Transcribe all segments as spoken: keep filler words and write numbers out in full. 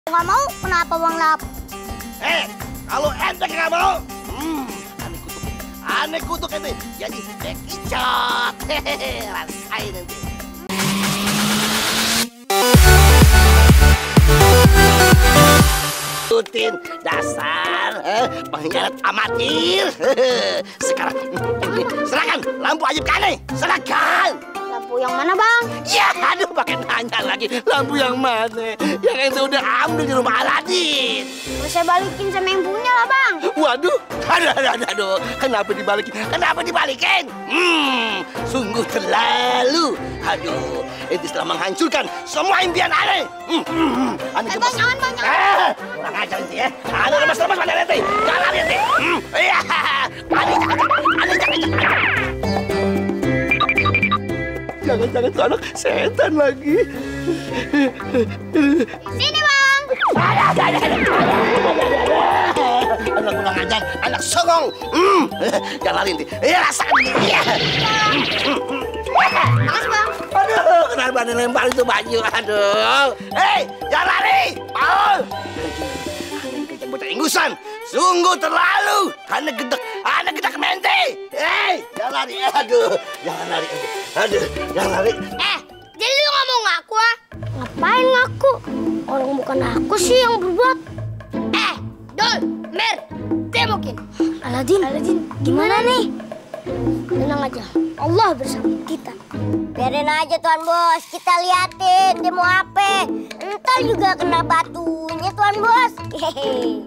Nggak mau, kenapa Bang Lap? Eh, kalau ente nggak mau, hmm, aneh kutuk, aneh kutuk ente, jadi bekicot, hehehe, rasain ente. Rutin dasar, eh, pengkhianat amatir. Sekarang, ini serahkan lampu ajaib kane, serahkan. Lampu yang mana Bang? Ya, aduh, pakai nanya lagi. Lampu yang mana? Yang ente udah ambil di rumah Aladin. Mau saya balikin sama yang punya lah Bang. Waduh, aduh, aduh, aduh, aduh. Kenapa dibalikin? Kenapa dibalikin? Hmm, sungguh terlalu. Aduh, ente telah menghancurkan semua impian aneh. Hmm, hmm, hmm. Aneh Eh, gemes. Bang, jangan, Bang, jangan. Eh, kurang ajar ente ya. Aneh lemas-lemas pada ente. Jangan ente. Hmm, iya. Aneh, jangan, aneh, jangan, jangan. Jangan-jangan tuh anak setan lagi. Sini Bang. Anak kurang ajar, anak songong. Hmm, jangan lari ente. Iya, rasakan ente. Iya. Makasih Bang. Aduh, kenapa anda lempar itu baju? Aduh. Hei, jangan lari. Paul. Bocah ingusan. Sungguh terlalu. Anda gedek, Anda gedek mente. Hei, jangan lari. Aduh, jangan lari. Aduh, jangan lari. Eh, jadi lu nggak mau ngaku ah? Ngapain ngaku? Orang bukan aku sih yang berbuat. Eh, Dol, Mer, temokin. Aladin, Aladin, gimana nih? Tenang aja, Allah bersama kita. Biarin aja Tuan Bos, kita liatin dia mau apa. Entar juga kena batunya Tuan Bos. Hehehe.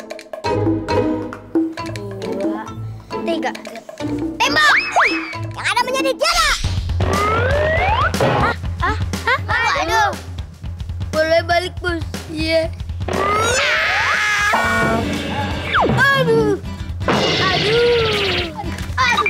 Dua, tiga, tembak! Yang ada menjadi tiada. Ah, ah, ah, Aduh. boleh balik bos? Iya. Aduh, aduh, aduh.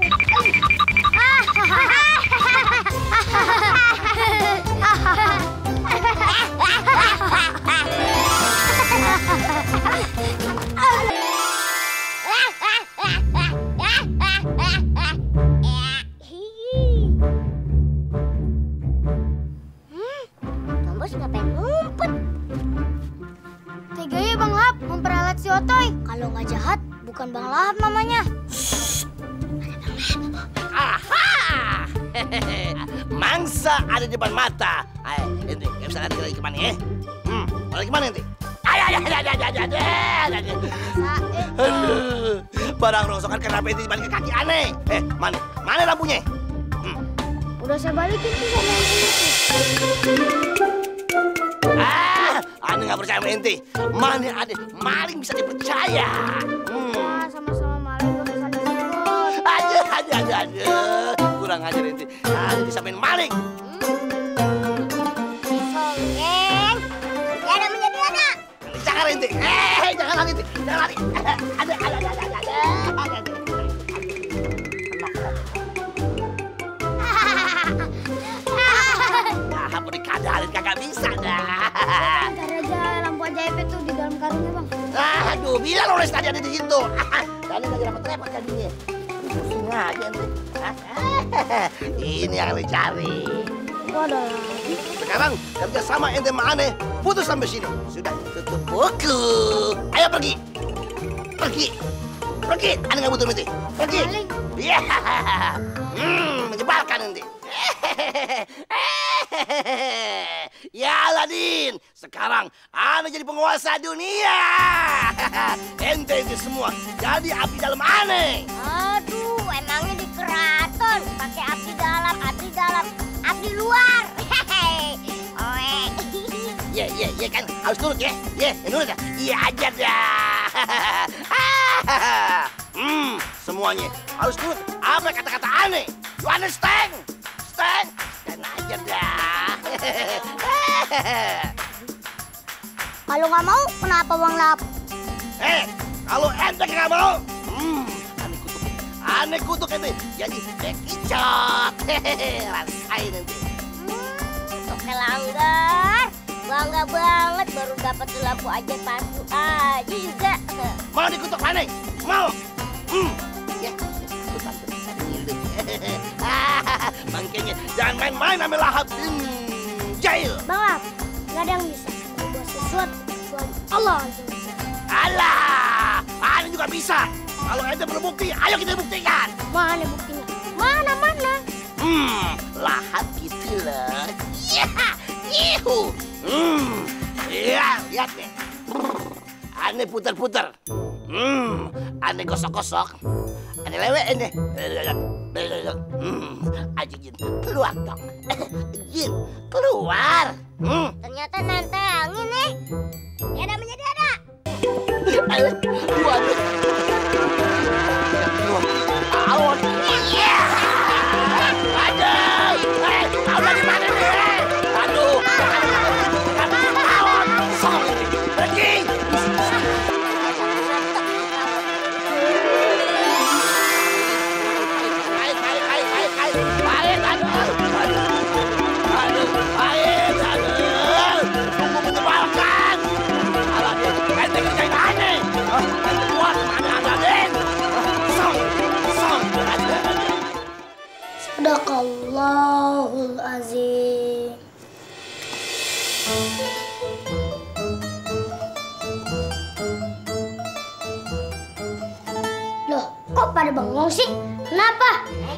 Tuan Bos ngapain ngumpet? Teganya Bang Lahap memperalat si Otoy. Kalau nggak jahat, bukan Bang Lahap namanya. Aha! Mangsa ada di depan mata. Ayo, ente, nggak bisa lari lagi kemana ya? Hmm, lari kemana ente? Ayo, ayo, ayo, ayo, ayo, ayo, ayo. Aduh, barang rongsokan kenapa ente dibalik ke kaki aneh? Eh, mana? Mana lampunya? Hmm. Udah saya balikin tuh sama yang punya. Ah, aneh nggak percaya sama ente. Mana ada maling bisa dipercaya? Hmm. Wah, sama-sama maling gak bisa disebut. Aduh, aduh, aduh, aduh. Kurang ajar ente. Aneh disamain maling. Songeng. Tiada menjadi tiada. Jangan ente. Eh, jangan lari ente. Jangan lari. Ada, ada, ada, ada, ada, ada, ada. Nah, apa dikadalin kagak bisa dah. Ntar aja lampu ajaib itu di dalam karungnya Bang. Aduh, bilang lo tadi ada di situ. Tadi lagi repot-repot tadinya. Pusing aja ente. Ini yang dicari. Kok ada lagi? Sekarang kerja sama ente sama aneh putus sampai sini. Sudah tutup buku. Ayo pergi. Pergi. Pergi. Aneh nggak butuh ente. Pergi. Maling. Iya. Hmm, menyebalkan ente. Ya Aladin, sekarang aneh jadi penguasa dunia. Ente itu semua jadi abdi dalam aneh. Aduh, emangnya di keraton pakai abdi dalam, abdi dalam, abdi luar. Hehehe. Oe. Iya, iya, iya kan harus nurut ya. Iya, nurut ya. Iya aja dah. Hmm, semuanya harus nurut apa kata-kata aneh. You understand? Stand? Stand aja dah. Kalau nggak mau, kenapa Bang Lahap? Eh, kalau ente nggak mau, hmm, aneh kutuk, aneh kutuk ente, jadi bekicot, hehehe, rasain ente. Hmm, oke langgar. Bangga banget baru dapat lampu aja palsu aja juga. Mau dikutuk aneh? Mau? Hmm, ya, kutuk bisa ngilu. Makanya jangan main-main sama Lahap. Hmm, jahil. Bang Lahap, nggak ada yang bisa berbuat sesuatu kecuali Allah. Alah, ana juga bisa. Kalau ente berbukti, ayo kita buktikan. Mana buktinya? Mana mana? Hmm, lahat gitu loh. Ya, ihu. Hmm, ya, lihat nih. Ane putar-putar. Hmm, ane gosok-gosok. Ane lewek ini. Hmm, aja Jin, keluar dong. Jin, keluar. Hmm. Ternyata nantangin nih. Ya namanya Dada. Ayo, waduh. Awan. Iya. Aduh. Eh, kau dari mana nih? Aduh. Awan. Sok. Pergi. Baik, baik, baik, baik, baik. Baik, aduh. Aduh, baik, aduh. Sungguh menyebalkan. Alah, ente kerjain aneh. Ente keluar mana ada, Den? Sok, sok. Sadaqallahul azim. Loh, kok pada bengong sih? Kenapa?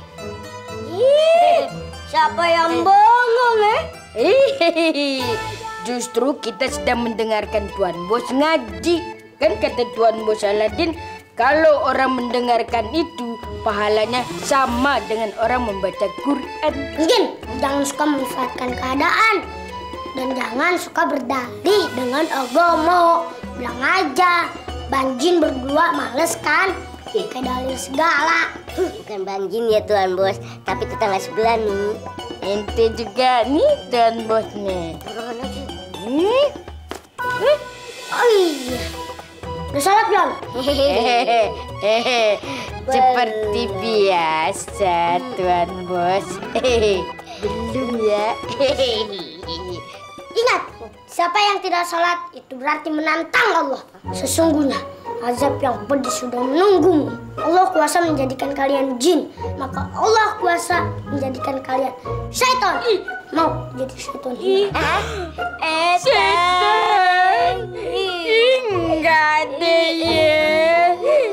Ih, siapa yang bengong eh? Hihihi, justru kita sedang mendengarkan Tuan Bos ngaji. Kan kata Tuan Bos Aladin, kalau orang mendengarkan itu, pahalanya sama dengan orang membaca Quran. Mungkin jangan suka memanfaatkan keadaan. Dan jangan suka berdalih dengan agama. Bilang aja, Bang Jin berdua males kan? Kayak dalil segala. Bukan Bang Jin ya Tuan Bos, tapi tetangga sebelah nih. Ente juga nih Tuan Bos nih. Hmm? Hmm? Oh iya. Udah salat belum? Hehehe, seperti biasa Tuan Bos. Hehehe, belum ya. Ingat, siapa yang tidak salat itu berarti menantang Allah. Sesungguhnya azab yang pedih sudah menunggumu. Allah kuasa menjadikan kalian jin, maka Allah kuasa menjadikan kalian syaitan. Mau jadi syaitan? Eh, Setan, enggak deh ya.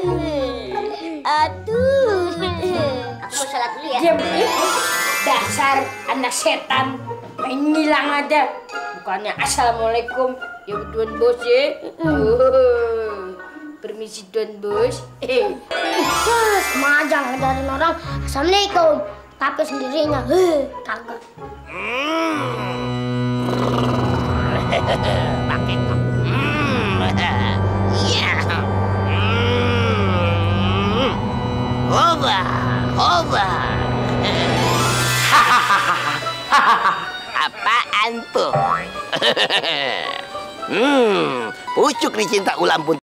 Aduh. Aku mau salat dulu ya. Diam, dasar anak setan, main ngilang aja. Bukannya assalamualaikum ya Tuan Bos ya. Oh, permisi Tuan Bos. Eh, Sama aja ngajarin orang assalamualaikum, tapi sendirinya heh kagak. Pakai kok. Hmm. Iya. Hmm. Oba, oba. Apaan tuh? Hmm, pucuk dicinta ulam pun